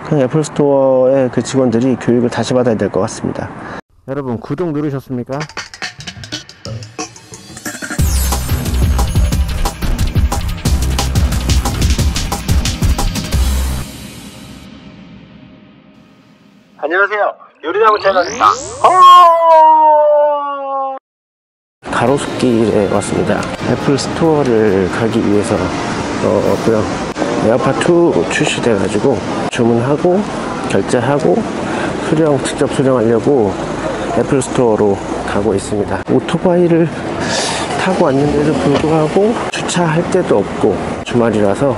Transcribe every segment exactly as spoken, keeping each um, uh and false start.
애플 스토어의 그 직원들이 교육을 다시 받아야 될 것 같습니다. 여러분, 구독 누르셨습니까? 안녕하세요, 요리나무 채널입니다. 가로수길에 왔습니다. 애플 스토어를 가기 위해서 왔고요. 에어팟 투 출시돼 가지고 주문하고 결제하고 수령, 직접 수령하려고 애플 스토어로 가고 있습니다. 오토바이를 타고 왔는데도 불구하고 주차할 데도 없고 주말이라서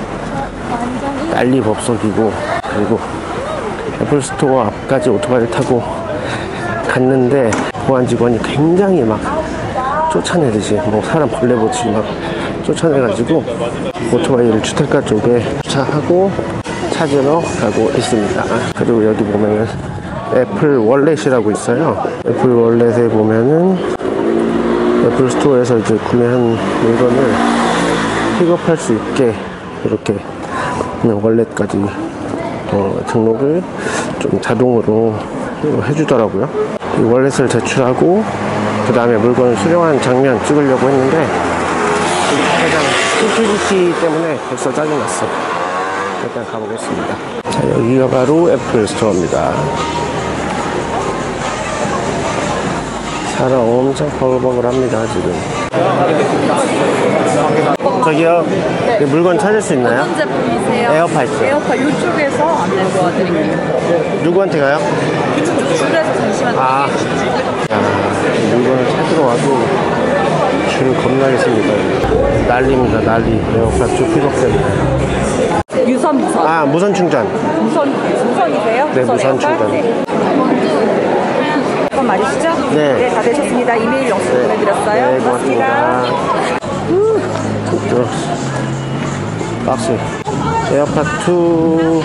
난리 법석이고, 그리고 애플 스토어 앞까지 오토바이를 타고 갔는데 보안 직원이 굉장히 막 쫓아내듯이, 뭐 사람 벌레 보듯이 막 쫓아내가지고 오토바이를 주택가 쪽에 주차하고 찾으러 가고 있습니다. 그리고 여기 보면은 애플 월렛이라고 있어요. 애플 월렛에 보면은 애플 스토어에서 이제 구매한 물건을 픽업할 수 있게 이렇게 월렛까지 어, 등록을 좀 자동으로 해주더라고요. 이 월렛을 제출하고 그 다음에 물건을 수령한 장면 찍으려고 했는데 시큐리티 때문에 벌써 짜증났어. 일단 가보겠습니다. 자, 여기가 바로 애플 스토어입니다. 사람 엄청 버글버글합니다 지금. 저기요, 네. 물건 찾을 수 있나요? 어떤 제품이세요? 에어팟 있어요. 에어팟 이쪽에서 안내 도와드릴게요. 누구한테 가요? 줄에서 잠시만 아, 야, 물건을 찾으러 와도 줄 겁나게 씁니다. 난리입니다, 난리. 에어팟 투 픽업 때문에. 유선 무선. 아, 무선 충전. 무선 무선이세요? 네, 무선 충전. 네. 그건 말이시죠? 네. 네, 다 되셨습니다. 이메일 영수 네. 보내드렸어요. 네, 고맙습니다. 후, 박스. 에어팟 투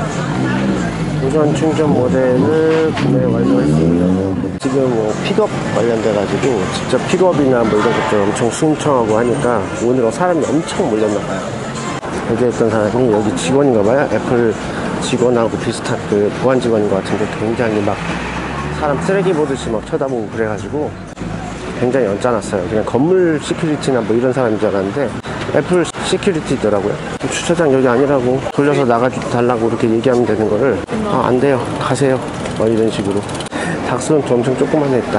무선 충전 모델을 구매 완료했습니다. 지금 뭐 픽업 관련돼가지고 직접 픽업이나 뭐 이런 것들 엄청 신청하고 하니까 오늘은 사람이 엄청 몰렸나봐요. 여기 있던 사람이 여기 직원인가봐요. 애플 직원하고 비슷한 그 보안 직원인 것 같은데 굉장히 막 사람 쓰레기 보듯이 막 쳐다보고 그래가지고 굉장히 언짢았어요. 그냥 건물 시큐리티나 뭐 이런 사람인 줄 알았는데 애플 시큐리티더라고요. 주차장 여기 아니라고, 돌려서 나가달라고 이렇게 얘기하면 되는 거를 아, 안 돼요, 가세요, 뭐 이런 식으로. 닥스는 엄청 조그만 했다.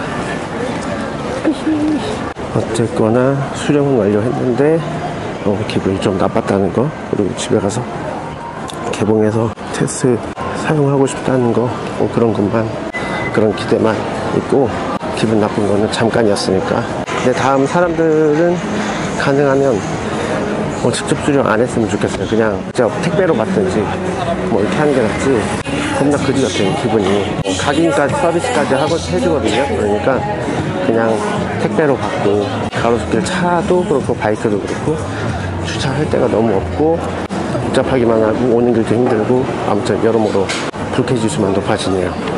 어쨌거나 수령은 완료했는데 어, 기분이 좀 나빴다는 거, 그리고 집에 가서 개봉해서 테스트 사용하고 싶다는 거, 뭐 그런 것만, 그런 기대만 있고, 기분 나쁜 거는 잠깐이었으니까. 근데 다음 사람들은 가능하면 뭐 직접 수령 안 했으면 좋겠어요. 그냥 진짜 택배로 받든지 뭐 이렇게 하는 게 낫지. 겁나 그지 같아요, 기분이. 각인까지 서비스까지 하고 해주거든요. 그러니까 그냥 택배로 받고, 가로수길 차도 그렇고 바이크도 그렇고 주차할 데가 너무 없고 복잡하기만 하고 오는 길도 힘들고, 아무튼 여러모로 불쾌지수만 높아지네요.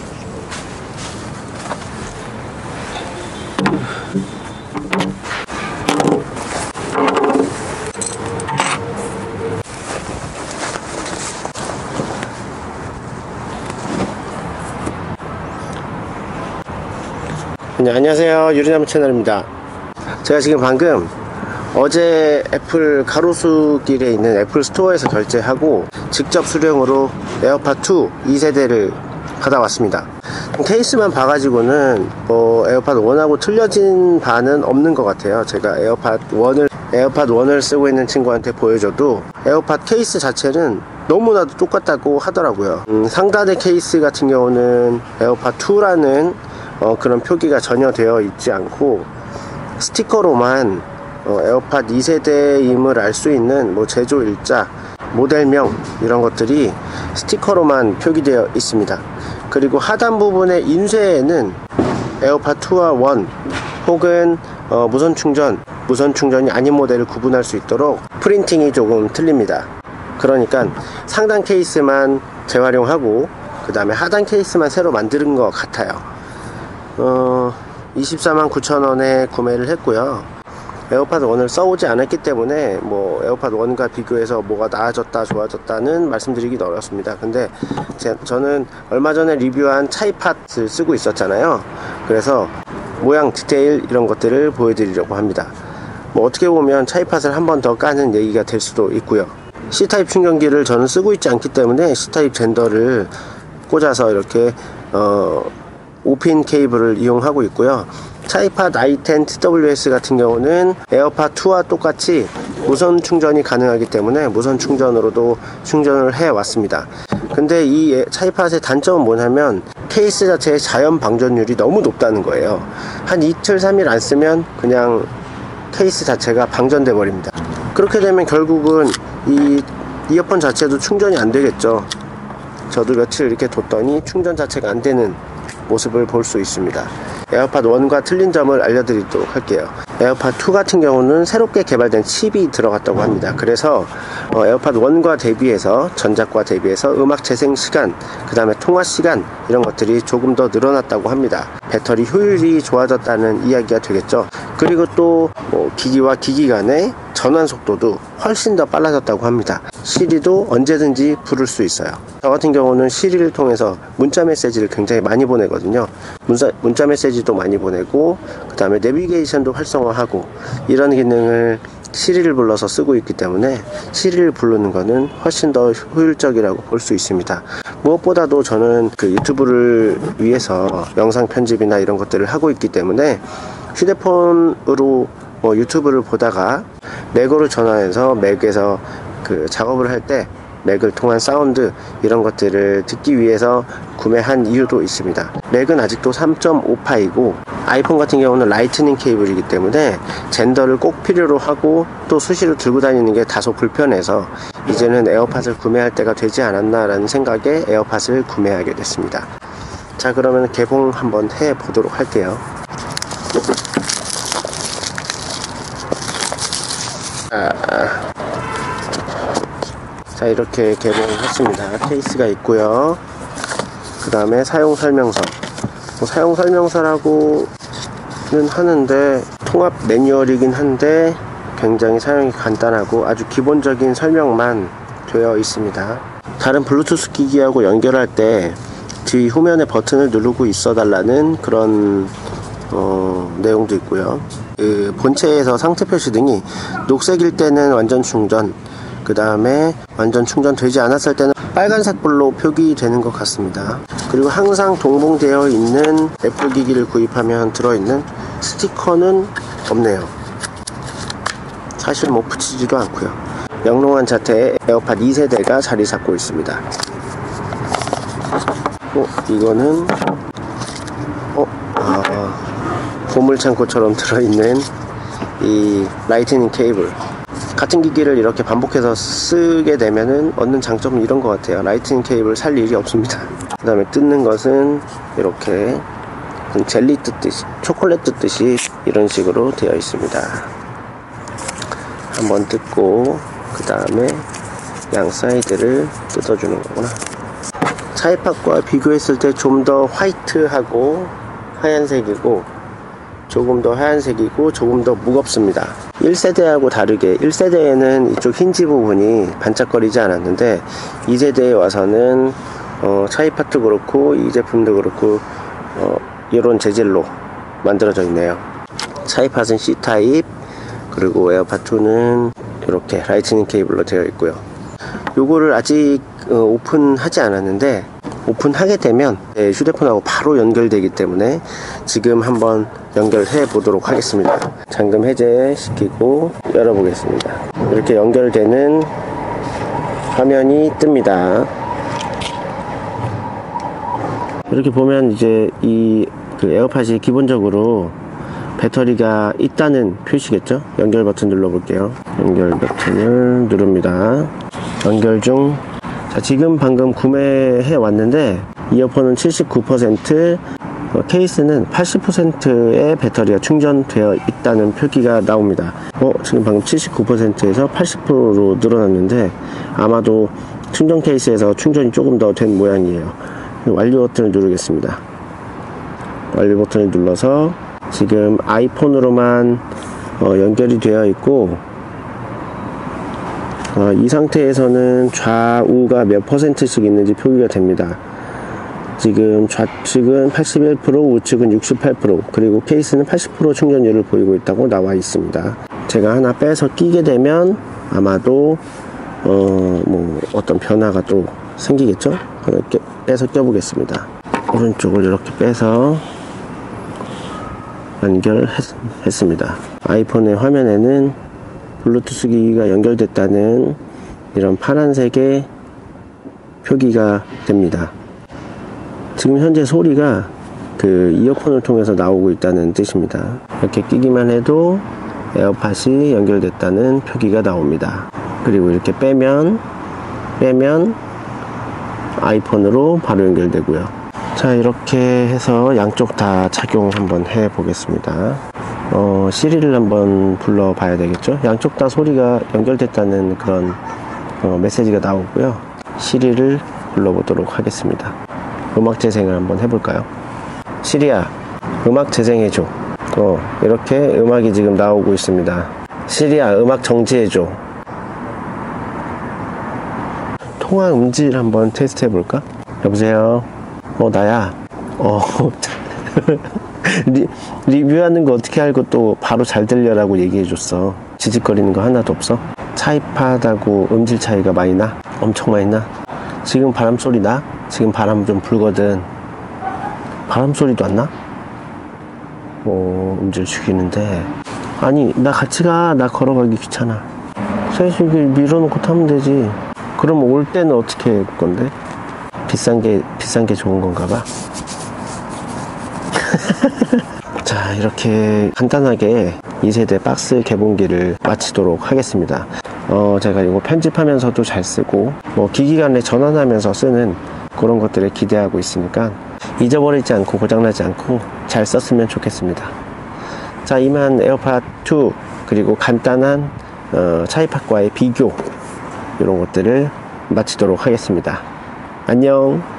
네, 안녕하세요, 유리나무 채널입니다. 제가 지금 방금 어제 애플 가로수길에 있는 애플 스토어에서 결제하고 직접 수령으로 에어팟 투 이 세대를 받아왔습니다. 케이스만 봐가지고는 뭐 에어팟 원하고 틀려진 바는 없는 것 같아요. 제가 에어팟 원을 에어팟 원을 쓰고 있는 친구한테 보여줘도 에어팟 케이스 자체는 너무나도 똑같다고 하더라고요. 음, 상단의 케이스 같은 경우는 에어팟 투라는 어, 그런 표기가 전혀 되어 있지 않고, 스티커로만 어, 에어팟 이 세대임을 알 수 있는 뭐 제조 일자, 모델명 이런 것들이 스티커로만 표기되어 있습니다. 그리고 하단 부분의 인쇄에는 에어팟 투와 원 혹은 어, 무선 충전, 무선 충전이 아닌 모델을 구분할 수 있도록 프린팅이 조금 틀립니다. 그러니까 상단 케이스만 재활용하고 그 다음에 하단 케이스만 새로 만드는 것 같아요. 어, 이십사만 구천 원에 구매를 했고요. 에어팟 원을 써오지 않았기 때문에 뭐 에어팟 원과 비교해서 뭐가 나아졌다 좋아졌다는 말씀드리기 어렵습니다. 근데 제, 저는 얼마 전에 리뷰한 차이팟을 쓰고 있었잖아요. 그래서 모양 디테일 이런 것들을 보여드리려고 합니다. 뭐 어떻게 보면 차이팟을 한 번 더 까는 얘기가 될 수도 있고요. C타입 충전기를 저는 쓰고 있지 않기 때문에 C타입 젠더를 꽂아서 이렇게 어, 오 핀 케이블을 이용하고 있고요. 차이팟 아이 텐 티 더블유 에스 같은 경우는 에어팟 투와 똑같이 무선 충전이 가능하기 때문에 무선 충전으로도 충전을 해 왔습니다. 근데 이 차이팟의 단점은 뭐냐면 케이스 자체의 자연 방전율이 너무 높다는 거예요. 한 이틀 삼일 안 쓰면 그냥 케이스 자체가 방전돼 버립니다. 그렇게 되면 결국은 이 이어폰 자체도 충전이 안 되겠죠. 저도 며칠 이렇게 뒀더니 충전 자체가 안 되는 모습을 볼 수 있습니다. 에어팟 원과 틀린 점을 알려드리도록 할게요. 에어팟 투 같은 경우는 새롭게 개발된 칩이 들어갔다고 합니다. 그래서 어, 에어팟 원과 대비해서 전작과 대비해서 음악 재생 시간, 그 다음에 통화 시간 이런 것들이 조금 더 늘어났다고 합니다. 배터리 효율이 좋아졌다는 이야기가 되겠죠. 그리고 또 뭐 기기와 기기 간의 전환 속도도 훨씬 더 빨라졌다고 합니다. 시리도 언제든지 부를 수 있어요. 저 같은 경우는 시리를 통해서 문자 메시지를 굉장히 많이 보내거든요. 문자, 문자 메시지도 많이 보내고 그 다음에 내비게이션도 활성화하고 이런 기능을 시리를 불러서 쓰고 있기 때문에 시리를 부르는 거는 훨씬 더 효율적이라고 볼 수 있습니다. 무엇보다도 저는 그 유튜브를 위해서 영상 편집이나 이런 것들을 하고 있기 때문에 휴대폰으로 뭐 유튜브를 보다가 맥으로 전환해서 맥에서 그 작업을 할 때 맥을 통한 사운드 이런 것들을 듣기 위해서 구매한 이유도 있습니다. 맥은 아직도 삼 점 오 파이고 아이폰 같은 경우는 라이트닝 케이블이기 때문에 젠더를 꼭 필요로 하고 또 수시로 들고 다니는 게 다소 불편해서 이제는 에어팟을 구매할 때가 되지 않았나 라는 생각에 에어팟을 구매하게 됐습니다. 자, 그러면 개봉 한번 해 보도록 할게요. 아, 자, 이렇게 개봉했습니다. 케이스가 있고요. 그 다음에 사용설명서. 뭐 사용설명서라고는 하는데 통합 매뉴얼이긴 한데 굉장히 사용이 간단하고 아주 기본적인 설명만 되어 있습니다. 다른 블루투스 기기하고 연결할 때 뒤 후면의 버튼을 누르고 있어 달라는 그런 어, 내용도 있고요. 그 본체에서 상태 표시 등이 녹색일 때는 완전 충전, 그 다음에 완전 충전되지 않았을 때는 빨간색 불로 표기되는 것 같습니다. 그리고 항상 동봉되어 있는 애플 기기를 구입하면 들어있는 스티커는 없네요. 사실 뭐 붙이지도 않고요. 영롱한 자태의 에어팟 이 세대가 자리 잡고 있습니다. 어, 이거는 어, 아, 보물창고처럼 들어있는 이 라이트닝 케이블. 같은 기기를 이렇게 반복해서 쓰게 되면은 얻는 장점은 이런 것 같아요. 라이트닝 케이블 살 일이 없습니다. 그 다음에 뜯는 것은 이렇게 젤리 뜯듯이, 초콜릿 뜯듯이 이런 식으로 되어 있습니다. 한번 뜯고 그 다음에 양 사이드를 뜯어주는 거구나. 차이팟과 비교했을 때 좀 더 화이트하고 하얀색이고 조금 더 하얀색이고 조금 더 무겁습니다. 일 세대하고 다르게 일 세대에는 이쪽 힌지 부분이 반짝거리지 않았는데 이 세대에 와서는 어, 차이팟도 그렇고 이 제품도 그렇고 어, 이런 재질로 만들어져 있네요. 차이팟은 C타입, 그리고 에어팟 투는 이렇게 라이트닝 케이블로 되어 있고요. 요거를 아직 어, 오픈하지 않았는데 오픈하게 되면 네, 휴대폰하고 바로 연결되기 때문에 지금 한번 연결해 보도록 하겠습니다. 잠금 해제 시키고 열어보겠습니다. 이렇게 연결되는 화면이 뜹니다. 이렇게 보면 이제 이 그 에어팟이 기본적으로 배터리가 있다는 표시겠죠. 연결 버튼 눌러볼게요. 연결 버튼을 누릅니다. 연결 중. 자, 지금 방금 구매해 왔는데 이어폰은 칠십구 퍼센트, 어, 케이스는 팔십 퍼센트의 배터리가 충전되어 있다는 표기가 나옵니다. 어, 지금 방금 칠십구 퍼센트에서 팔십 퍼센트로 늘어났는데 아마도 충전 케이스에서 충전이 조금 더 된 모양이에요. 완료 버튼을 누르겠습니다. 완료 버튼을 눌러서 지금 아이폰으로만 어, 연결이 되어 있고, 어, 이 상태에서는 좌우가 몇 퍼센트씩 있는지 표기가 됩니다. 지금 좌측은 팔십일 퍼센트, 우측은 육십팔 퍼센트, 그리고 케이스는 팔십 퍼센트 충전율을 보이고 있다고 나와 있습니다. 제가 하나 빼서 끼게 되면 아마도 어, 뭐 어떤 변화가 또 생기겠죠? 하나 빼서 껴보겠습니다. 오른쪽을 이렇게 빼서 연결했습니다. 아이폰의 화면에는 블루투스 기기가 연결됐다는 이런 파란색의 표기가 됩니다. 지금 현재 소리가 그 이어폰을 통해서 나오고 있다는 뜻입니다. 이렇게 끼기만 해도 에어팟이 연결됐다는 표기가 나옵니다. 그리고 이렇게 빼면 빼면 아이폰으로 바로 연결되고요. 자, 이렇게 해서 양쪽 다 착용 한번 해 보겠습니다. 어, 시리를 한번 불러 봐야 되겠죠. 양쪽 다 소리가 연결됐다는 그런 어, 메시지가 나오고요. 시리를 불러 보도록 하겠습니다. 음악 재생을 한번 해볼까요? 시리야, 음악 재생해줘. 어, 이렇게 음악이 지금 나오고 있습니다. 시리야, 음악 정지해줘. 통화 음질 한번 테스트 해볼까? 여보세요? 어, 나야. 어, 리, 리뷰하는 거 어떻게 알고 또 바로 잘 들려라고 얘기해줬어. 지직거리는 거 하나도 없어? 차이파다고 음질 차이가 많이 나? 엄청 많이 나? 지금 바람 소리 나? 지금 바람 좀 불거든. 바람 소리도 안 나? 어, 음질 죽이는데. 아니, 나 같이 가. 나 걸어가기 귀찮아. 셋이 밀어놓고 타면 되지. 그럼 올 때는 어떻게 할 건데? 비싼 게, 비싼 게 좋은 건가 봐. 자, 이렇게 간단하게 이 세대 박스 개봉기를 마치도록 하겠습니다. 어, 제가 이거 편집하면서도 잘 쓰고, 뭐, 기기 간에 전환하면서 쓰는 그런 것들을 기대하고 있으니까 잊어버리지 않고 고장나지 않고 잘 썼으면 좋겠습니다. 자, 이만 에어팟 투 그리고 간단한 어, 차이팟과의 비교 이런 것들을 마치도록 하겠습니다. 안녕.